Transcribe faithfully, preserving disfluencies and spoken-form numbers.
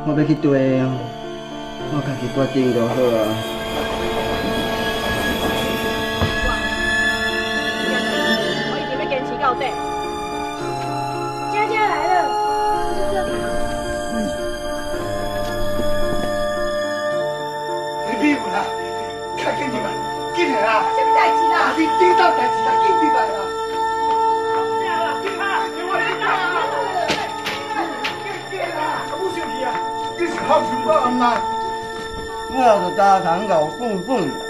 我要去对哦，我家己决定就好啊。 我一定要坚持到底。 佳佳来了， 嗯。你屁股啦，快紧入来，紧来啦！ 什么代志啦？ 你顶当代志啦，紧入来啦！ 你是好想我唔啦？ 我就加糖牛粉粉。